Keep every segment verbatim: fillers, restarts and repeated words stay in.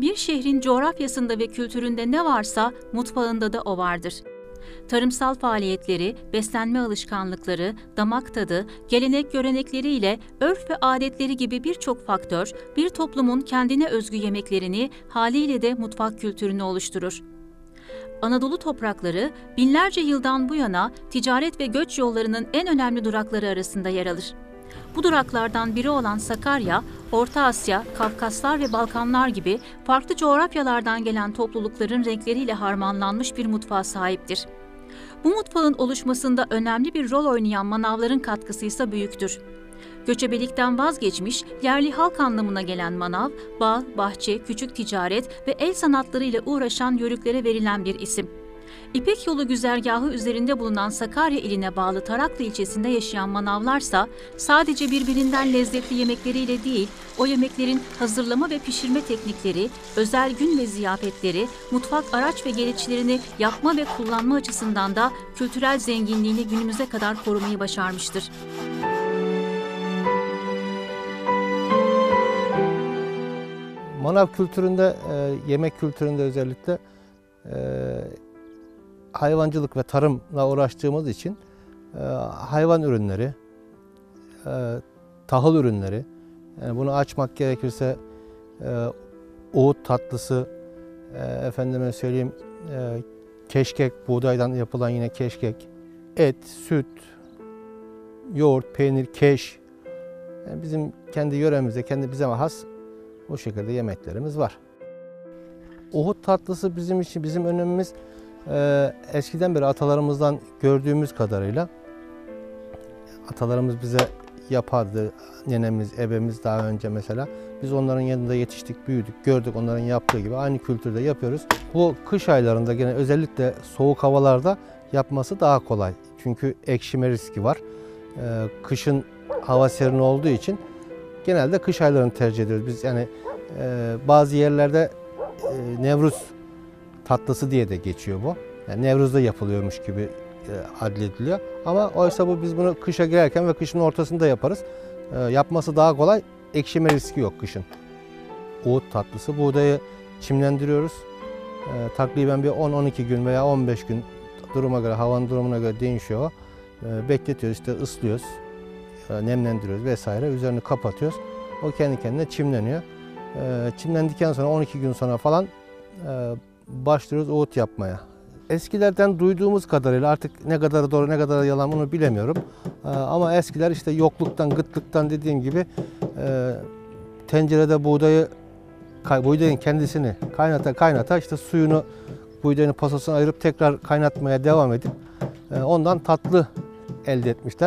Bir şehrin coğrafyasında ve kültüründe ne varsa mutfağında da o vardır. Tarımsal faaliyetleri, beslenme alışkanlıkları, damak tadı, gelenek görenekleriyle örf ve adetleri gibi birçok faktör, bir toplumun kendine özgü yemeklerini, haliyle de mutfak kültürünü oluşturur. Anadolu toprakları, binlerce yıldan bu yana ticaret ve göç yollarının en önemli durakları arasında yer alır. Bu duraklardan biri olan Sakarya, Orta Asya, Kafkaslar ve Balkanlar gibi farklı coğrafyalardan gelen toplulukların renkleriyle harmanlanmış bir mutfağa sahiptir. Bu mutfağın oluşmasında önemli bir rol oynayan manavların katkısı ise büyüktür. Göçebelikten vazgeçmiş, yerli halk anlamına gelen manav, bağ, bahçe, küçük ticaret ve el sanatlarıyla uğraşan yörüklere verilen bir isim. İpek Yolu güzergahı üzerinde bulunan Sakarya iline bağlı Taraklı ilçesinde yaşayan manavlarsa sadece birbirinden lezzetli yemekleriyle değil, o yemeklerin hazırlama ve pişirme teknikleri, özel gün ve ziyafetleri, mutfak araç ve gereçlerini yapma ve kullanma açısından da kültürel zenginliğini günümüze kadar korumayı başarmıştır. Manav kültüründe, yemek kültüründe özellikle hayvancılık ve tarımla uğraştığımız için hayvan ürünleri, tahıl ürünleri, yani bunu açmak gerekirse oğut tatlısı, efendime söyleyeyim keşkek, buğdaydan yapılan yine keşkek, et, süt, yoğurt, peynir, keş, yani bizim kendi yöremizde, kendi bize has o şekilde yemeklerimiz var. Ohut tatlısı bizim için, bizim önemimiz e, eskiden beri atalarımızdan gördüğümüz kadarıyla, atalarımız bize yapardı, nenemiz, ebemiz daha önce mesela. Biz onların yanında yetiştik, büyüdük, gördük onların yaptığı gibi aynı kültürde yapıyoruz. Bu kış aylarında gene özellikle soğuk havalarda yapması daha kolay. Çünkü ekşime riski var. E, kışın hava serin olduğu için genelde kış aylarını tercih ediyoruz. Biz yani e, bazı yerlerde e, Nevruz tatlısı diye de geçiyor bu. Yani Nevruz'da yapılıyormuş gibi e, adlediliyor. Ama oysa bu biz bunu kışa girerken ve kışın ortasında yaparız. E, yapması daha kolay. Ekşime riski yok kışın. Oğut tatlısı. Buğdayı çimlendiriyoruz. E, takriben bir on on iki gün veya on beş gün duruma göre, havanın durumuna göre değişiyor. E, bekletiyoruz, işte ıslıyoruz. Nemlendiriyoruz vesaire. Üzerini kapatıyoruz. O kendi kendine çimleniyor. Çimlendikten sonra on iki gün sonra falan başlıyoruz oğut yapmaya. Eskilerden duyduğumuz kadarıyla artık ne kadar doğru ne kadar yalan onu bilemiyorum. Ama eskiler işte yokluktan, gıtlıktan dediğim gibi tencerede buğdayı, buğdayın kendisini kaynata kaynata işte suyunu, buğdayın posasını ayırıp tekrar kaynatmaya devam edip ondan tatlı elde etmişler.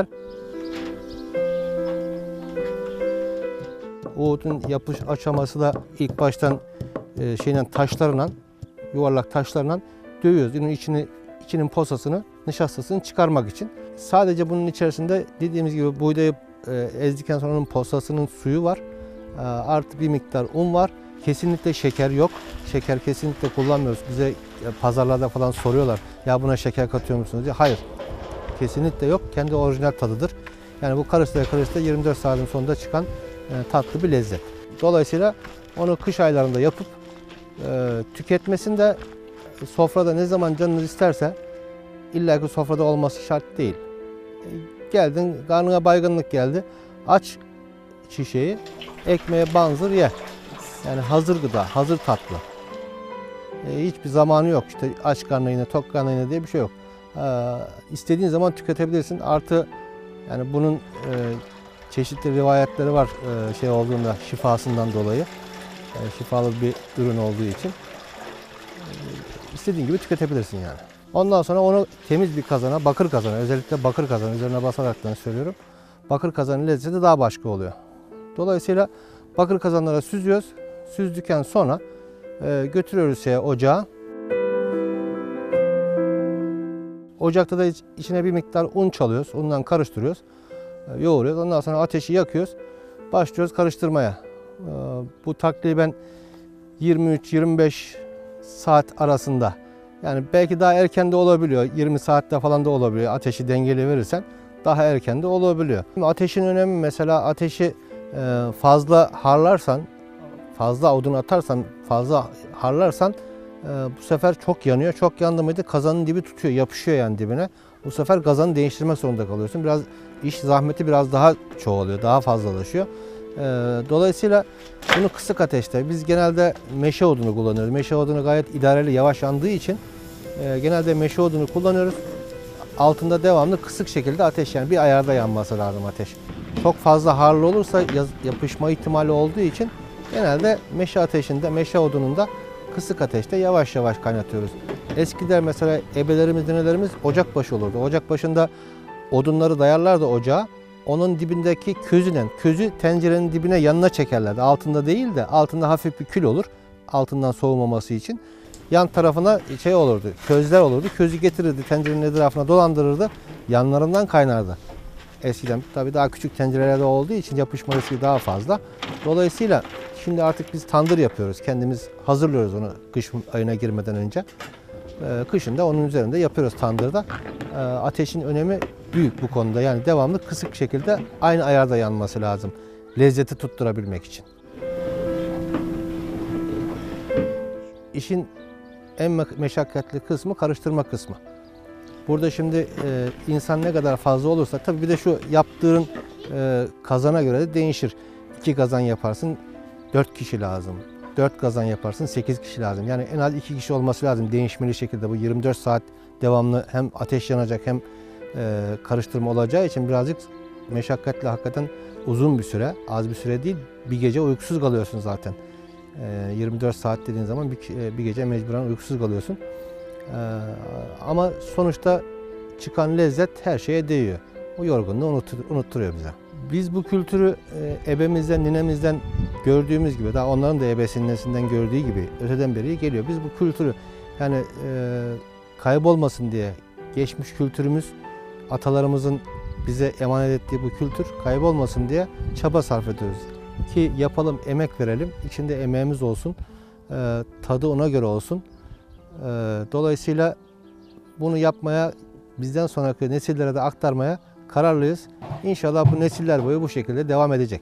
Oğutun yapış aşaması da ilk baştan e, şeyden taşlarla, yuvarlak taşlarla dövüyoruz. Bunun içini, içinin posasını, nişastasını çıkarmak için. Sadece bunun içerisinde dediğimiz gibi buğdayı e, ezdikten sonra onun posasının suyu var. E, artı bir miktar un var. Kesinlikle şeker yok. Şeker kesinlikle kullanmıyoruz. Bize e, pazarlarda falan soruyorlar. Ya buna şeker katıyor musunuz diye. Hayır. Kesinlikle yok. Kendi orijinal tadıdır. Yani bu karıştıra karıştıra yirmi dört saatin sonunda çıkan tatlı bir lezzet. Dolayısıyla onu kış aylarında yapıp e, tüketmesinde sofrada ne zaman canınız isterse illa ki sofrada olması şart değil. E, geldin, karnına baygınlık geldi. Aç şişeyi, ekmeğe banzır ye. Yani hazır gıda, hazır tatlı. E, hiçbir zamanı yok. İşte aç karnına yine, tok karnına yine diye bir şey yok. E, istediğin zaman tüketebilirsin. Artı yani bunun e, çeşitli rivayetleri var e, şey olduğunda şifasından dolayı. Yani şifalı bir ürün olduğu için. E, istediğin gibi tüketebilirsin yani. Ondan sonra onu temiz bir kazana, bakır kazana, özellikle bakır kazana üzerine basaraktan söylüyorum. Bakır kazanın lezzeti daha başka oluyor. Dolayısıyla bakır kazanlara süzüyoruz. Süzdükten sonra e, götürüyoruz şeye, ocağa. Ocakta da içine bir miktar un çalıyoruz. Undan karıştırıyoruz. Yoğuruyoruz. Ondan sonra ateşi yakıyoruz. Başlıyoruz karıştırmaya. Bu takriben yirmi üç yirmi beş saat arasında. Yani belki daha erken de olabiliyor. yirmi saatte falan da olabiliyor. Ateşi dengeli verirsen daha erken de olabiliyor. Ateşin önemi mesela ateşi fazla harlarsan, fazla odun atarsan, fazla harlarsan e, bu sefer çok yanıyor. Çok yandı mıydı kazanın dibi tutuyor, yapışıyor yani dibine. Bu sefer kazanı değiştirmek zorunda kalıyorsun. Biraz iş zahmeti biraz daha çoğalıyor, daha fazlalaşıyor. E, dolayısıyla bunu kısık ateşte, biz genelde meşe odunu kullanıyoruz. Meşe odunu gayet idareli, yavaş yandığı için e, genelde meşe odunu kullanıyoruz. Altında devamlı kısık şekilde ateş, yani bir ayarda yanması lazım ateş. Çok fazla harlı olursa yapışma ihtimali olduğu için genelde meşe ateşinde, meşe odununda kısık ateşte yavaş yavaş kaynatıyoruz. Eskiden mesela ebelerimiz, ninelerimiz ocak başı olurdu. Ocak başında odunları dayarlardı ocağa. Onun dibindeki közüyle, közü tencerenin dibine yanına çekerlerdi. Altında değil de altında hafif bir kül olur. Altından soğumaması için. Yan tarafına şey olurdu, közler olurdu. Közü getirirdi, tencerenin etrafına dolandırırdı. Yanlarından kaynardı. Eskiden tabii daha küçük tencerelerde olduğu için yapışma riski daha fazla. Dolayısıyla şimdi artık biz tandır yapıyoruz. Kendimiz hazırlıyoruz onu kış ayına girmeden önce. Ee, kışın da onun üzerinde yapıyoruz tandırda. Ee, ateşin önemi büyük bu konuda. Yani devamlı kısık şekilde aynı ayarda yanması lazım. Lezzeti tutturabilmek için. İşin en meşakkatli kısmı karıştırma kısmı. Burada şimdi e, insan ne kadar fazla olursa, tabii bir de şu yaptığın e, kazana göre de değişir. İki kazan yaparsın, dört kişi lazım. Dört kazan yaparsın, sekiz kişi lazım. Yani en az iki kişi olması lazım değişmeli şekilde. Bu yirmi dört saat devamlı hem ateş yanacak hem e, karıştırma olacağı için birazcık meşakkatli, hakikaten uzun bir süre, az bir süre değil. Bir gece uykusuz kalıyorsun zaten. E, yirmi dört saat dediğin zaman bir, bir gece mecburen uykusuz kalıyorsun. E, ama sonuçta çıkan lezzet her şeye değiyor. O yorgunluğu unuttur, unutturuyor bize. Biz bu kültürü e, ebemizden, ninemizden gördüğümüz gibi, daha onların da ebesinin nesinden gördüğü gibi öteden beri geliyor. Biz bu kültürü yani e, kaybolmasın diye, geçmiş kültürümüz, atalarımızın bize emanet ettiği bu kültür kaybolmasın diye çaba sarf ediyoruz. Ki yapalım, emek verelim, içinde emeğimiz olsun, e, tadı ona göre olsun. E, dolayısıyla bunu yapmaya, bizden sonraki nesillere de aktarmaya kararlıyız. İnşallah bu nesiller boyu bu şekilde devam edecek.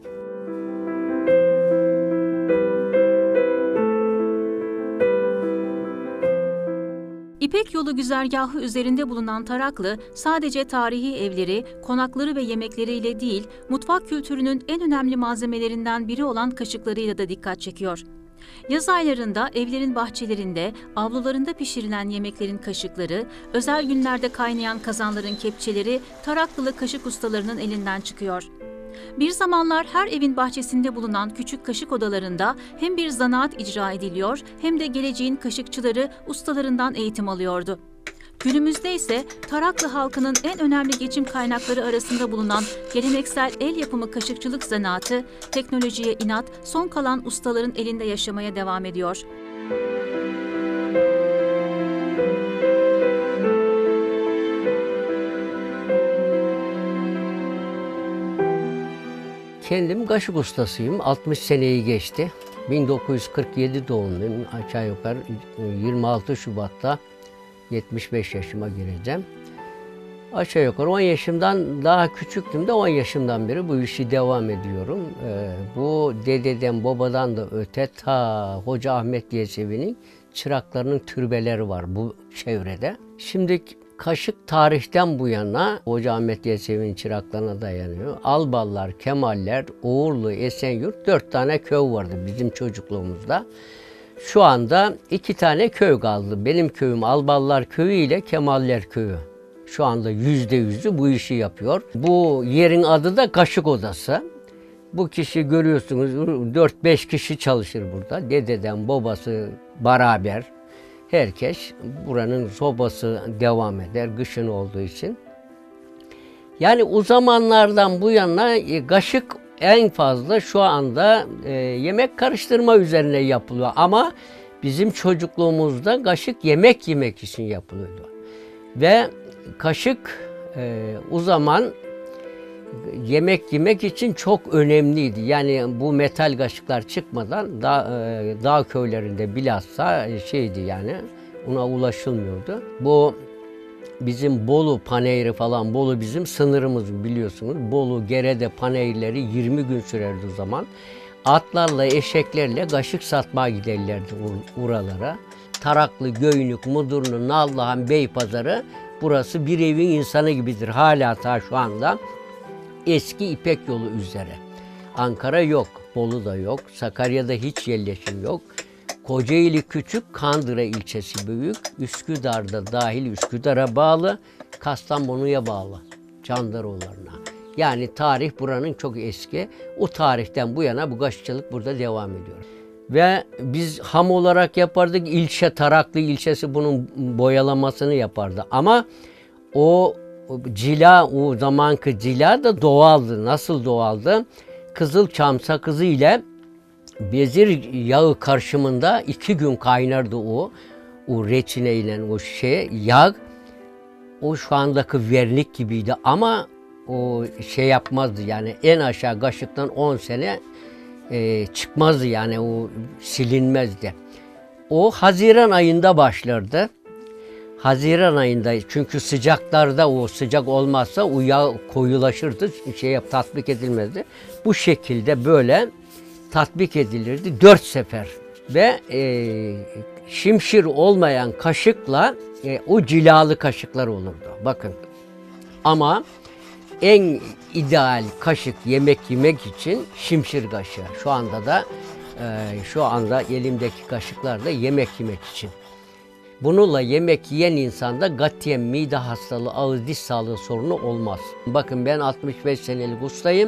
İpek Yolu güzergahı üzerinde bulunan Taraklı, sadece tarihi evleri, konakları ve yemekleriyle değil, mutfak kültürünün en önemli malzemelerinden biri olan kaşıklarıyla da dikkat çekiyor. Yaz aylarında evlerin bahçelerinde, avlularında pişirilen yemeklerin kaşıkları, özel günlerde kaynayan kazanların kepçeleri Taraklılı kaşık ustalarının elinden çıkıyor. Bir zamanlar her evin bahçesinde bulunan küçük kaşık odalarında hem bir zanaat icra ediliyor hem de geleceğin kaşıkçıları ustalarından eğitim alıyordu. Günümüzde ise Taraklı halkının en önemli geçim kaynakları arasında bulunan geleneksel el yapımı kaşıkçılık zanaatı, teknolojiye inat, son kalan ustaların elinde yaşamaya devam ediyor. Kendim kaşık ustasıyım. altmış seneyi geçti. bin dokuz yüz kırk yedi doğumluyum. Aşağı yukarı yirmi altı Şubat'ta yetmiş beş yaşıma gireceğim. Aşağı yukarı on yaşımdan, daha küçüktüm de on yaşımdan beri bu işi devam ediyorum. Ee, bu dededen, babadan da öte ta Hoca Ahmet Yesevi'nin çıraklarının türbeleri var bu çevrede. Şimdi kaşık tarihten bu yana Hoca Ahmet Yesevi'nin çıraklarına dayanıyor. Alballar, Kemaller, Uğurlu, Esenyurt dört tane köy vardı bizim çocukluğumuzda. Şu anda iki tane köy kaldı. Benim köyüm Alballar Köyü ile Kemaller Köyü. Şu anda yüzde yüzü bu işi yapıyor. Bu yerin adı da Kaşık Odası. Bu kişi görüyorsunuz dört beş kişi çalışır burada. Dededen babası beraber. Herkes buranın sobası devam eder kışın olduğu için. Yani o zamanlardan bu yana kaşık en fazla şu anda e, yemek karıştırma üzerine yapılıyor. Ama bizim çocukluğumuzda kaşık yemek yemek için yapılıyordu. Ve kaşık e, o zaman yemek yemek için çok önemliydi. Yani bu metal kaşıklar çıkmadan dağ, e, dağ köylerinde bilhassa şeydi yani ona ulaşılmıyordu. Bu bizim Bolu paneyri falan, Bolu bizim sınırımız biliyorsunuz. Bolu, Gerede paneyirleri yirmi gün sürerdi o zaman. atlarla, eşeklerle kaşık satmaya giderlerdi oralara. Taraklı, Göynük, Mudurnu, Nallıhan, Beypazarı, burası bir evin insanı gibidir. Hala ta şu anda eski İpek yolu üzere. Ankara yok, Bolu da yok, Sakarya'da hiç yerleşim yok. Kocaeli küçük, Kandıra ilçesi büyük, Üsküdar'da dahil Üsküdar'a bağlı, Kastamonu'ya bağlı, Candaroğulları'na. Yani tarih buranın çok eski. O tarihten bu yana bu kaşıkçılık burada devam ediyor. Ve biz ham olarak yapardık. İlçe, Taraklı ilçesi bunun boyalamasını yapardı. Ama o cila, o zamanki cila da doğaldı. Nasıl doğaldı? Kızılçam sakızı ile bezir yağı karışımında iki gün kaynardı o. O reçine ile o şey, yağ. O şu andaki vernik gibiydi ama o şey yapmazdı yani en aşağı kaşıktan on sene e, çıkmazdı yani o silinmezdi. O Haziran ayında başlardı. Haziran ayında çünkü sıcaklarda o sıcak olmazsa o yağ koyulaşırdı, şey yap, tatbik edilmezdi. Bu şekilde böyle tatbik edilirdi dört sefer ve e, şimşir olmayan kaşıkla e, o cilalı kaşıklar olurdu. Bakın ama en ideal kaşık yemek yemek için şimşir kaşığı. Şu anda da e, şu anda elimdeki kaşıklar da yemek yemek için. Bununla yemek yiyen insanda katiyen mide hastalığı, ağız diş sağlığı sorunu olmaz. Bakın ben altmış beş senelik ustayım.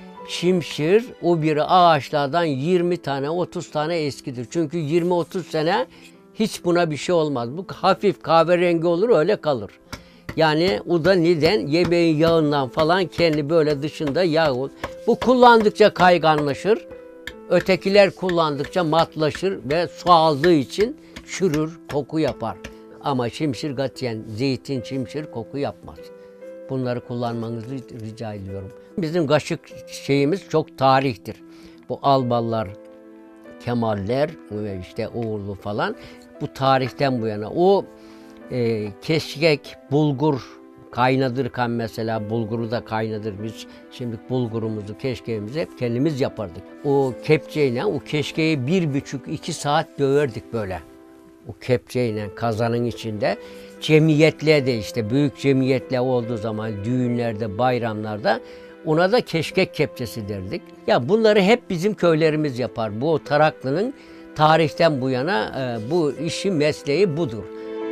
Şimşir o bir ağaçlardan yirmi tane otuz tane eskidir. Çünkü yirmi otuz sene hiç buna bir şey olmaz. Bu hafif kahverengi olur öyle kalır. Yani o da neden? Yemeğin yağından falan kendi böyle dışında yağ olur. Bu kullandıkça kayganlaşır. Ötekiler kullandıkça matlaşır ve su aldığı için çürür, koku yapar. Ama şimşir katiyen zeytin, şimşir koku yapmaz. Bunları kullanmanızı rica ediyorum. Bizim kaşık şeyimiz çok tarihtir. Bu Alballar, Kemaller, işte Uğurlu falan bu tarihten bu yana. O e, keşkek, bulgur kaynadırken mesela bulguru da kaynadır. Biz şimdi bulgurumuzu, keşkeğimizi hep kendimiz yapardık. O kepçeyle o keşkeği bir buçuk iki saat döverdik böyle. O kepçeyle kazanın içinde. Cemiyetle de işte büyük cemiyetle olduğu zaman düğünlerde, bayramlarda ona da keşkek kepçesi derdik. Ya bunları hep bizim köylerimiz yapar. Bu Taraklı'nın tarihten bu yana e, bu işi, mesleği budur.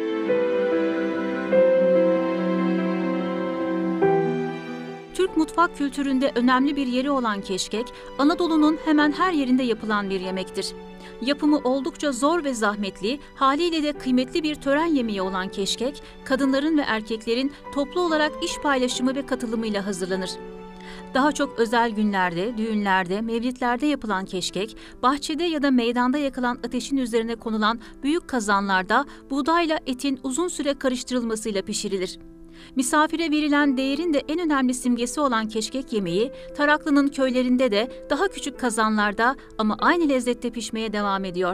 Türk mutfak kültüründe önemli bir yeri olan keşkek, Anadolu'nun hemen her yerinde yapılan bir yemektir. Yapımı oldukça zor ve zahmetli, haliyle de kıymetli bir tören yemeği olan keşkek, kadınların ve erkeklerin toplu olarak iş paylaşımı ve katılımıyla hazırlanır. Daha çok özel günlerde, düğünlerde, mevlitlerde yapılan keşkek, bahçede ya da meydanda yakılan ateşin üzerine konulan büyük kazanlarda buğdayla etin uzun süre karıştırılmasıyla pişirilir. Misafire verilen değerin de en önemli simgesi olan keşkek yemeği, Taraklı'nın köylerinde de daha küçük kazanlarda ama aynı lezzette pişmeye devam ediyor.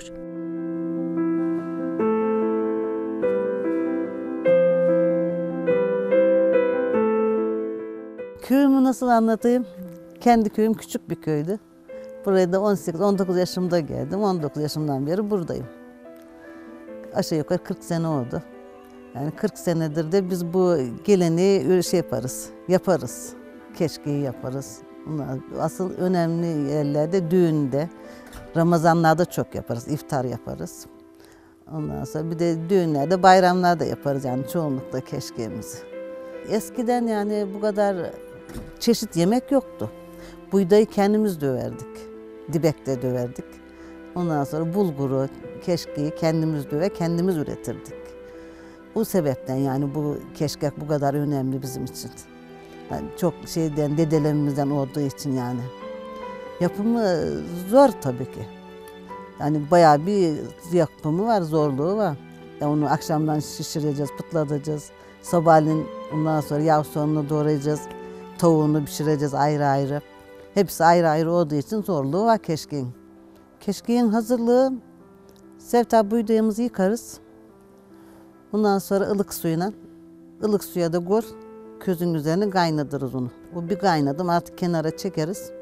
Köyümü nasıl anlatayım? Kendi köyüm küçük bir köydü. Buraya da on sekiz on dokuz yaşımda geldim. on dokuz yaşımdan beri buradayım. Aşağı yukarı kırk sene oldu. Yani kırk senedir de biz bu geleneği şey yaparız, yaparız. Keşkeği yaparız. Asıl önemli yerlerde düğünde, Ramazanlarda çok yaparız, iftar yaparız. Ondan sonra bir de düğünlerde, bayramlarda yaparız yani çoğunlukla keşkeğimizi. Eskiden yani bu kadar çeşit yemek yoktu. Buğdayı kendimiz döverdik, dibekte döverdik. Ondan sonra bulguru, keşkeği kendimiz döver, kendimiz üretirdik. Bu sebepten yani bu keşkek bu kadar önemli bizim için. Yani çok şeyden, dedelerimizden olduğu için yani. Yapımı zor tabii ki. Yani bayağı bir yapımı var, zorluğu var. Yani onu akşamdan şişireceğiz, pıtlatacağız. Sabahleyin ondan sonra yağ soğanını doğrayacağız. Tavuğunu pişireceğiz ayrı ayrı. Hepsi ayrı ayrı olduğu için zorluğu var keşkeğin. Keşkeğin hazırlığı, sevta buğdayımızı yıkarız. Ondan sonra ılık suyuna, ılık suya da gor, közün üzerine kaynatırız onu. O bir kaynadım artık kenara çekeriz.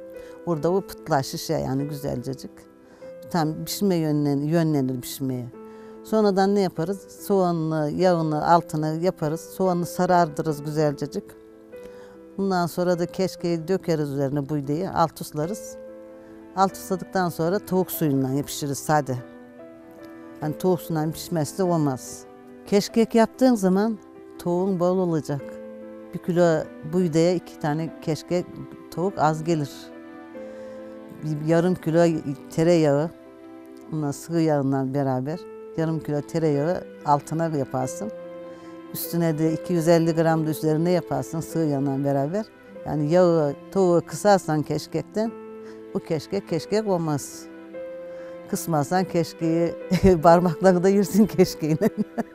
Orada o pıtlar şişe yani güzelcecik. Tam pişme yönlenir, yönlenir pişmeye. Sonradan ne yaparız? Soğanını, yağını altına yaparız. Soğanı sarardırız güzelcecik. Bundan sonra da keşkeyi dökeriz üzerine buğdayı, alt uslarız. Alt usladıktan sonra tavuk suyundan pişiririz sade. Yani tavuk suyundan pişmezse olmaz. Keşkek yaptığın zaman tavuğun bol olacak. Bir kilo buğdaya iki tane keşkek tavuk az gelir. Bir yarım kilo tereyağı, onunla sıvı yağından beraber yarım kilo tereyağı altına yaparsın. Üstüne de iki yüz elli gram da üzerine yaparsın sıvı yağından beraber. Yani yağı, tavuğu kısarsan keşkekten, bu keşkek keşkek olmaz. Kısmazsan keşkeği, parmaklarını da yersin keşkeğini.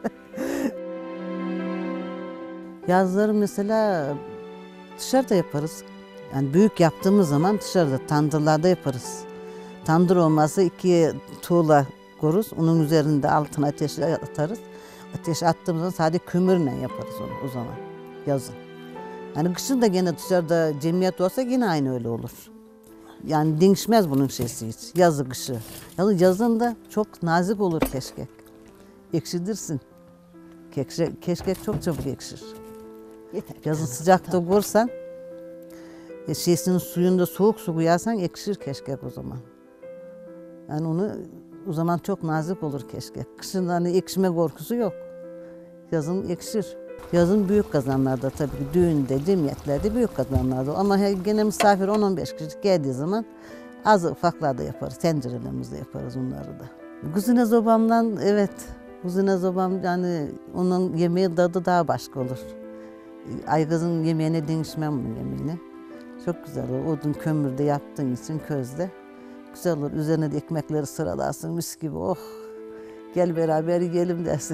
Yazları mesela dışarıda yaparız. Yani büyük yaptığımız zaman dışarıda, tandırlarda yaparız. Tandır olmazsa iki tuğla koruz, onun üzerinde altına ateş atarız. Ateş attığımız zaman sadece kömürle yaparız onu o zaman, yazın. Yani kışın da gene dışarıda cemiyet olsa yine aynı öyle olur. Yani değişmez bunun şeysi hiç, yazı kışı. Yani yazın da çok nazik olur keşkek. Ekşidirsin. Keşkek, keşkek çok çabuk ekşir. Yazın sıcakta korsan, e, şeysinin suyunda soğuk su koyarsan ekşir keşkek o zaman. Yani onu o zaman çok nazik olur keşkek. Kışın hani ekşime korkusu yok. Yazın ekşir. Yazın büyük kazanlarda tabii ki düğünde, cemiyetlerde büyük kazanlarda. Ama gene misafir on on beş kişi geldiği zaman az ufaklarda yaparız, tencerelerimizde yaparız onları da. Kuzine zobamdan evet, kuzine zobam yani onun yemeği tadı daha başka olur. Aygaz'ın yemeğine değişmem bunun yemeğine. Çok güzel olur. Odun kömürde yaptığın için közde. Güzel olur. Üzerine de ekmekleri sıralarsın mis gibi. Oh gel beraber yiyelim dersin.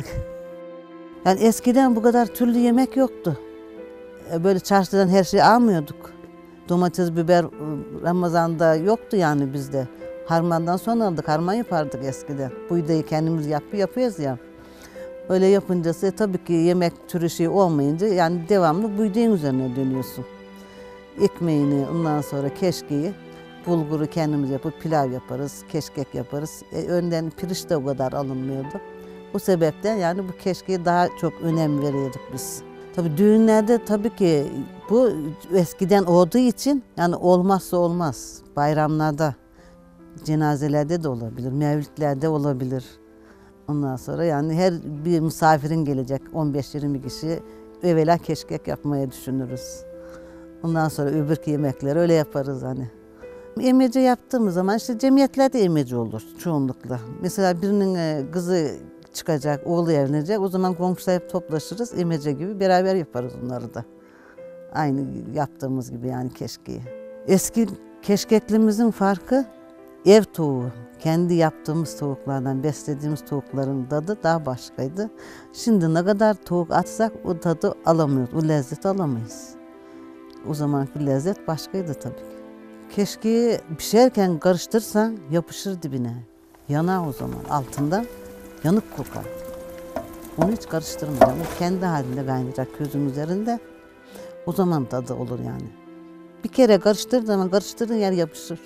Yani eskiden bu kadar türlü yemek yoktu. Böyle çarşıdan her şeyi almıyorduk. Domates, biber Ramazan'da yoktu yani bizde. Harmandan sonra aldık. Harman yapardık eskiden. Buğdayı kendimiz yapıp yapıyoruz ya. Öyle yapınca tabii ki yemek türü şey olmayınca yani devamlı buğdayın üzerine dönüyorsun. Ekmeğini ondan sonra keşkeği, bulguru kendimiz yapıp pilav yaparız, keşkek yaparız. E, önden pirinç de o kadar alınmıyordu. Bu sebepten yani bu keşkeğe daha çok önem veriyorduk biz. Tabii düğünlerde tabii ki bu eskiden olduğu için yani olmazsa olmaz. Bayramlarda, cenazelerde de olabilir, mevlitlerde olabilir. Ondan sonra yani her bir misafirin gelecek on beş yirmi kişi evvela keşkek yapmaya düşünürüz. Ondan sonra öbürki yemekleri öyle yaparız hani. Emece yaptığımız zaman işte cemiyetlerde emece olur çoğunlukla. Mesela birinin kızı çıkacak, oğlu evlenecek. O zaman komşular hep toplaşırız. Emece gibi beraber yaparız onları da. Aynı yaptığımız gibi yani keşkeği. Eski keşkeklimizin farkı ev tavuğu. Kendi yaptığımız tavuklardan beslediğimiz tavukların tadı daha başkaydı. Şimdi ne kadar tavuk atsak o tadı alamıyoruz. O lezzeti alamayız. O zamanki lezzet başkaydı tabii ki. Keşkeği pişerken karıştırsan yapışır dibine. Yanar o zaman altından. Yanık kokar. Onu hiç karıştırmayacağım. O kendi halinde kaynayacak közün üzerinde. O zaman tadı olur yani. Bir kere karıştırdığın zaman karıştırdığın yer yapışır.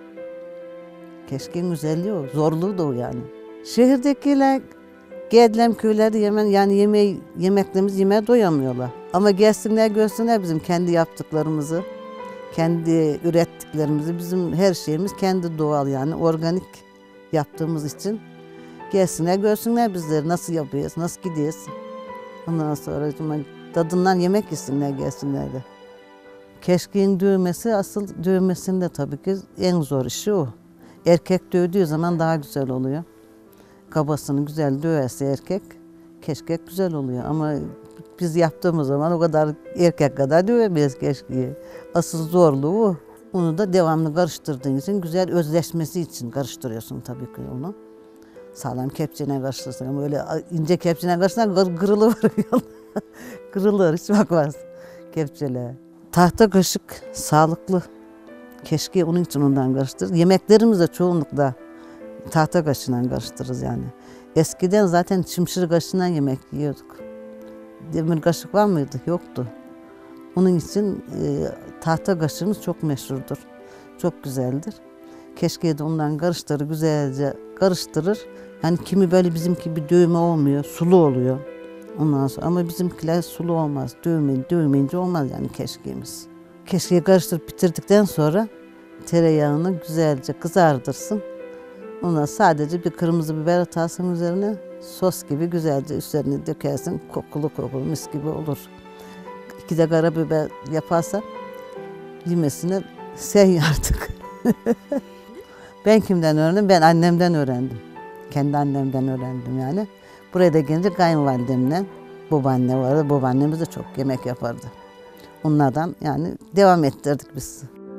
Keşkeğin güzelliği o. Zorluğu da o yani. Şehirdekiler geldiler köylerde yemen yani yemeği yemeklerimiz yemeğe doyamıyorlar. Ama gelsinler görsünler bizim kendi yaptıklarımızı, kendi ürettiklerimizi. Bizim her şeyimiz kendi doğal yani organik yaptığımız için. Gelsinler görsünler bizleri nasıl yapıyoruz, nasıl gidiyoruz. Ondan sonra tadından yemek yesinler gelsinler de. Keşkeğin dövmesi asıl dövmesinde tabii ki en zor işi o. Erkek dövdüğü zaman daha güzel oluyor. Kabasını güzel döverse erkek, keşkek güzel oluyor. Ama biz yaptığımız zaman o kadar erkek kadar dövemeyiz keşkeği. Asıl zorluğu o. Onu da devamlı karıştırdığın için güzel özleşmesi için karıştırıyorsun tabii ki onu. Sağlam kepçeyle karıştırırsan ama öyle ince kepçeyle karıştırırsan kırılır. Kırılır hiç bakmaz kepçeyle. Tahta kaşık sağlıklı. Keşke onun için ondan karıştırırız. Yemeklerimiz de çoğunlukla tahta kaşığıyla karıştırırız yani. Eskiden zaten çimşir kaşığıyla yemek yiyorduk. Demir kaşık var mıydı? Yoktu. Onun için e, tahta kaşığımız çok meşhurdur. Çok güzeldir. Keşkeyi de ondan karıştırır, güzelce karıştırır. Yani kimi böyle bizimki bir dövme olmuyor, sulu oluyor. Ondan sonra ama bizimkiler sulu olmaz. Dövmeyin, dövmeyince olmaz yani keşkeğimiz. Keşkeyi karıştırıp bitirdikten sonra tereyağını güzelce kızartırsın. Ona sadece bir kırmızı biber atarsın üzerine. Sos gibi güzelce üzerine dökersin. Kokulu kokulu mis gibi olur. İki de karabiber yaparsan yemesine sen artık. Ben kimden öğrendim? Ben annemden öğrendim. Kendi annemden öğrendim yani. Buraya da gelince kayınvalidemle babaanne vardı. Babaannemiz de çok yemek yapardı. Onlardan yani devam ettirdik biz.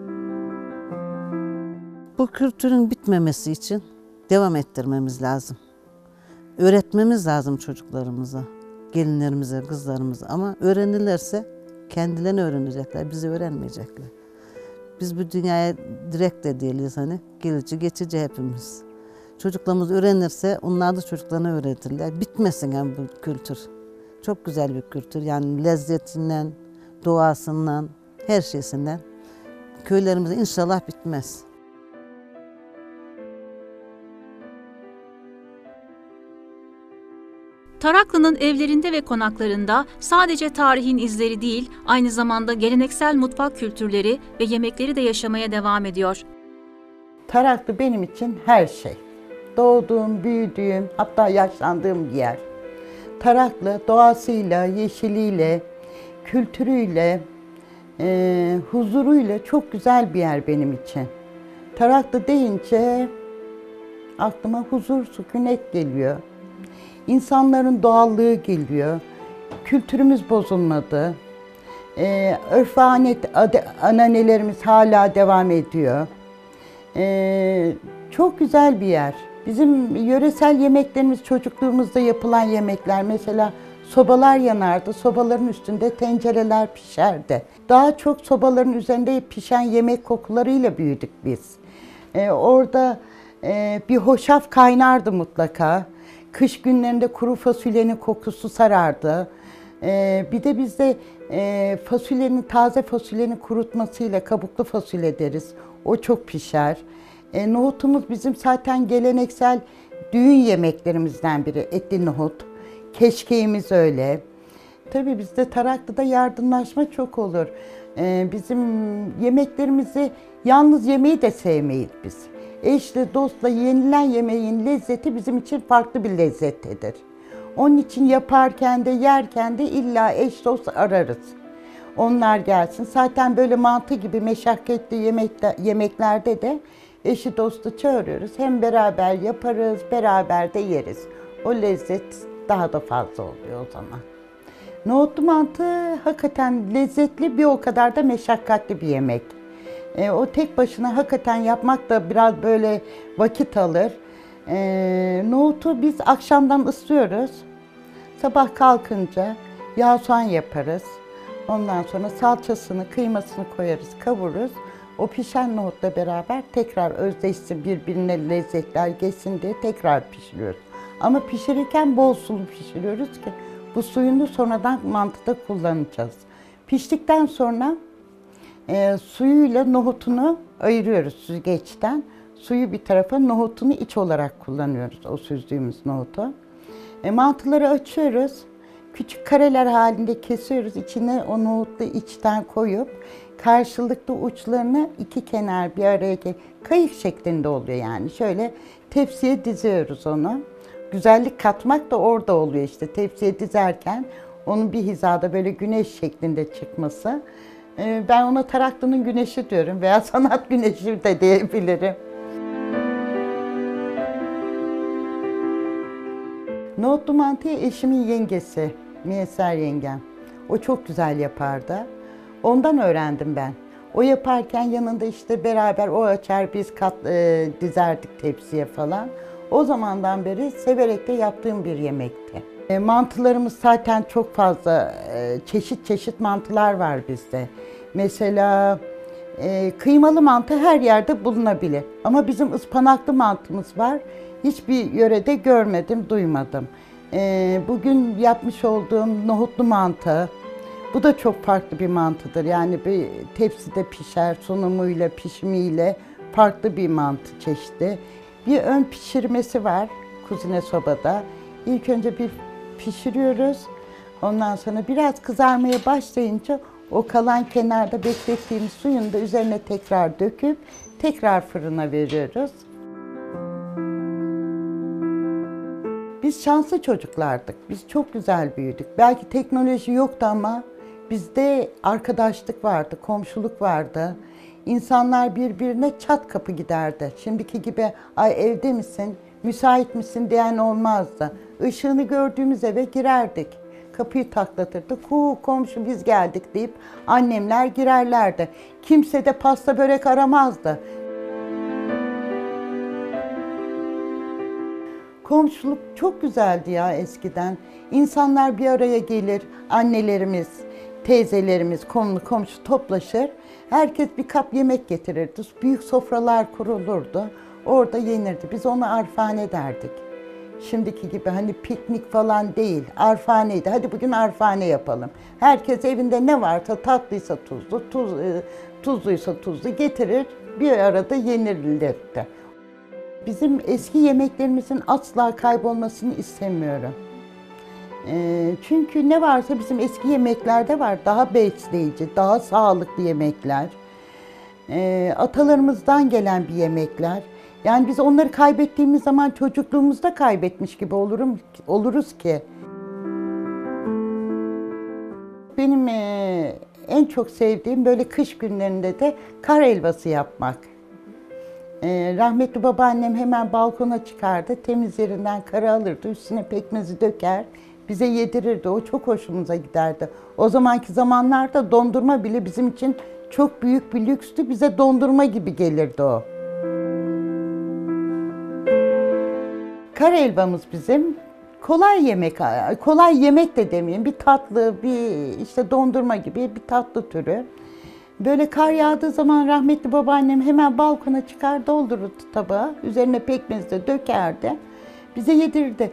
Bu kültürün bitmemesi için devam ettirmemiz lazım. Öğretmemiz lazım çocuklarımıza, gelinlerimize, kızlarımıza. Ama öğrenirlerse kendilerini öğrenecekler, bizi öğrenmeyecekler. Biz bu dünyaya direkt de değiliz hani, gelici geçici hepimiz. Çocuklarımız öğrenirse onlar da çocuklarına öğretirler. Bitmesin yani bu kültür. Çok güzel bir kültür yani lezzetinden, doğasından, her şeysinden. Köylerimizde inşallah bitmez. Taraklı'nın evlerinde ve konaklarında sadece tarihin izleri değil, aynı zamanda geleneksel mutfak kültürleri ve yemekleri de yaşamaya devam ediyor. Taraklı benim için her şey. Doğduğum, büyüdüğüm, hatta yaşlandığım bir yer. Taraklı doğasıyla, yeşiliyle, kültürüyle, e, huzuruyla çok güzel bir yer benim için. Taraklı deyince aklıma huzur, sükunet geliyor. İnsanların doğallığı geliyor. Kültürümüz bozulmadı. E, örf ve ananelerimiz hala devam ediyor. E, çok güzel bir yer. Bizim yöresel yemeklerimiz çocukluğumuzda yapılan yemekler. Mesela sobalar yanardı. Sobaların üstünde tencereler pişerdi. Daha çok sobaların üzerinde pişen yemek kokularıyla büyüdük biz. Ee, orada e, bir hoşaf kaynardı mutlaka. Kış günlerinde kuru fasulyenin kokusu sarardı. Ee, bir de bizde e, fasulyenin, taze fasulyenin kurutmasıyla kabuklu fasulye deriz. O çok pişer. E, nohutumuz bizim zaten geleneksel düğün yemeklerimizden biri. Etli nohut. Keşkeğimiz öyle. Tabii bizde Taraklı'da yardımlaşma çok olur. E, bizim yemeklerimizi yalnız yemeği de sevmeyiz biz. Eşle, dostla yenilen yemeğin lezzeti bizim için farklı bir lezzettedir. Onun için yaparken de yerken de illa eş dost ararız. Onlar gelsin. Zaten böyle mantı gibi meşakkatli yemekte, yemeklerde de eşi dostu çağırıyoruz. Hem beraber yaparız, beraber de yeriz. O lezzet daha da fazla oluyor o zaman. Nohutlu mantı hakikaten lezzetli, bir o kadar da meşakkatli bir yemek. E, o tek başına hakikaten yapmak da biraz böyle vakit alır. E, nohutu biz akşamdan ıslıyoruz. Sabah kalkınca yağ soğan yaparız. Ondan sonra salçasını, kıymasını koyarız, kavururuz. O pişen nohutla beraber tekrar özdeşsin, birbirine lezzetler geçsin diye tekrar pişiriyoruz. Ama pişirirken bol sulu pişiriyoruz ki bu suyunu sonradan mantıda kullanacağız. Piştikten sonra e, suyuyla nohutunu ayırıyoruz süzgeçten. Suyu bir tarafa, nohutunu iç olarak kullanıyoruz, o süzdüğümüz nohutu. E, mantıları açıyoruz. Küçük kareler halinde kesiyoruz. İçine o nohutlu içten koyup karşılıklı uçlarını iki kenar bir araya gel, kayık şeklinde oluyor yani. Şöyle tepsiye diziyoruz onu. Güzellik katmak da orada oluyor işte. Tepsiye dizerken onun bir hizada böyle güneş şeklinde çıkması. E, ben ona Taraklı'nın güneşi diyorum veya sanat güneşi de diyebilirim. Nohutlu mantıyı eşimin yengesi, Müyesser yengem. O çok güzel yapardı. Ondan öğrendim ben. O yaparken yanında işte beraber o açar, biz kat, e, dizerdik tepsiye falan. O zamandan beri severek de yaptığım bir yemekti. E, mantılarımız zaten çok fazla, e, çeşit çeşit mantılar var bizde. Mesela e, kıymalı mantı her yerde bulunabilir. Ama bizim ıspanaklı mantımız var. Hiçbir yörede görmedim, duymadım. Ee, bugün yapmış olduğum nohutlu mantı, Bu da çok farklı bir mantıdır. Yani bir tepside pişer, sunumuyla, pişimiyle farklı bir mantı çeşidi. Bir ön pişirmesi var kuzine sobada. İlk önce bir pişiriyoruz. Ondan sonra biraz kızarmaya başlayınca o kalan kenarda beklettiğimiz suyun da üzerine tekrar döküp tekrar fırına veriyoruz. Biz şanslı çocuklardık. Biz çok güzel büyüdük. Belki teknoloji yoktu ama bizde arkadaşlık vardı, komşuluk vardı. İnsanlar birbirine çat kapı giderdi. Şimdiki gibi ay evde misin, müsait misin diyen olmazdı. Işığını gördüğümüz eve girerdik. Kapıyı taklatırdık. Ku komşu biz geldik deyip annemler girerlerdi. Kimse de pasta börek aramazdı. Komşuluk çok güzeldi ya eskiden. İnsanlar bir araya gelir, annelerimiz, teyzelerimiz, komşu, komşu toplaşır. Herkes bir kap yemek getirirdi. Büyük sofralar kurulurdu. Orada yenirdi. Biz ona arfane derdik. Şimdiki gibi hani piknik falan değil, arfaneydi. Hadi bugün arfane yapalım. Herkes evinde ne varsa tatlıysa tuzlu, tuz, tuzluysa tuzlu getirir, bir arada yenilirdi. Bizim eski yemeklerimizin asla kaybolmasını istemiyorum. E, çünkü ne varsa bizim eski yemeklerde var. Daha besleyici, daha sağlıklı yemekler. E, atalarımızdan gelen bir yemekler. Yani biz onları kaybettiğimiz zaman çocukluğumuzda kaybetmiş gibi olurum, oluruz ki. Benim e, en çok sevdiğim böyle kış günlerinde de kar helvası yapmak. E, rahmetli babaannem hemen balkona çıkardı, temiz yerinden karı alırdı, üstüne pekmezi döker, bize yedirirdi. O çok hoşumuza giderdi. O zamanki zamanlarda dondurma bile bizim için çok büyük bir lükstü, bize dondurma gibi gelirdi o. Kar helvamız bizim kolay yemek, kolay yemek de demeyeyim, bir tatlı, bir işte dondurma gibi bir tatlı türü. Böyle kar yağdığı zaman rahmetli babaannem hemen balkona çıkar, doldururdu tabağı, üzerine pekmezi de dökerdi, bize yedirirdi.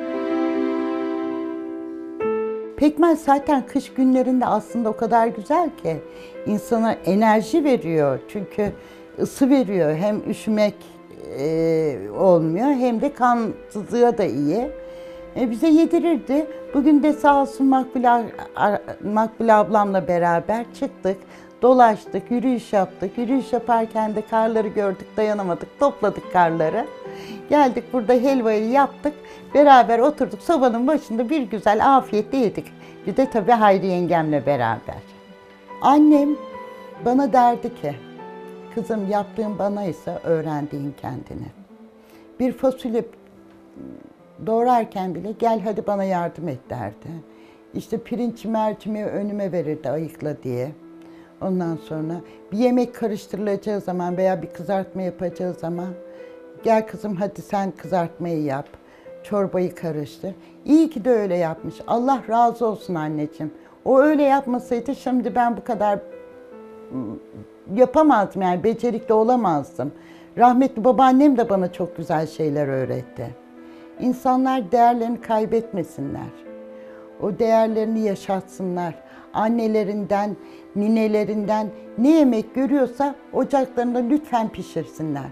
Pekmez zaten kış günlerinde aslında o kadar güzel ki insana enerji veriyor, çünkü ısı veriyor, hem üşümek e, olmuyor hem de kansızlığa da iyi. E, bize yedirirdi. Bugün de sağ olsun Makbule, Makbule ablamla beraber çıktık, dolaştık, yürüyüş yaptık. Yürüyüş yaparken de karları gördük, dayanamadık, topladık karları. Geldik burada helvayı yaptık, beraber oturduk sobanın başında bir güzel afiyetle yedik. Bir de tabii Hayri yengemle beraber. Annem bana derdi ki, kızım yaptığın bana ise öğrendiğin kendine. Bir fasulye doğrarken bile gel hadi bana yardım et derdi. İşte pirinç mercimeği önüme verirdi ayıkla diye. Ondan sonra bir yemek karıştırılacağı zaman veya bir kızartma yapacağı zaman gel kızım hadi sen kızartmayı yap, çorbayı karıştır. İyi ki de öyle yapmış. Allah razı olsun anneciğim. O öyle yapmasaydı şimdi ben bu kadar yapamazdım, yani becerikli olamazdım. Rahmetli babaannem de bana çok güzel şeyler öğretti. İnsanlar değerlerini kaybetmesinler. O değerlerini yaşatsınlar. Annelerinden, ninelerinden ne yemek görüyorsa ocaklarında lütfen pişirsinler.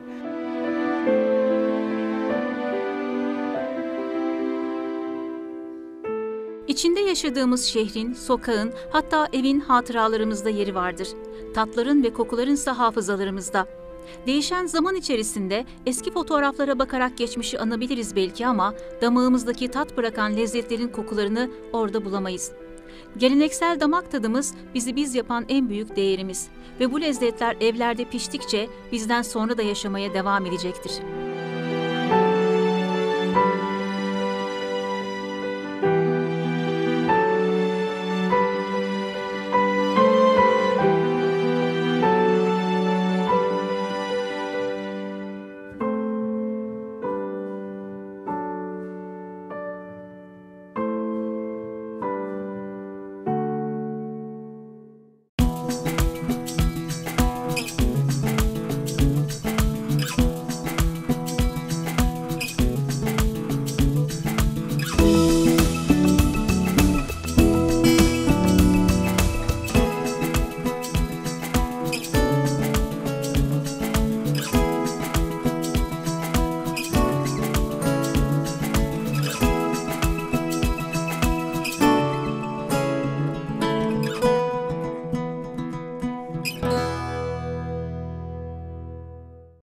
İçinde yaşadığımız şehrin, sokağın, hatta evin hatıralarımızda yeri vardır. Tatların ve kokularınsa hafızalarımızda. Değişen zaman içerisinde eski fotoğraflara bakarak geçmişi anabiliriz belki ama damağımızdaki tat bırakan lezzetlerin kokularını orada bulamayız. Geleneksel damak tadımız bizi biz yapan en büyük değerimiz ve bu lezzetler evlerde piştikçe bizden sonra da yaşamaya devam edecektir.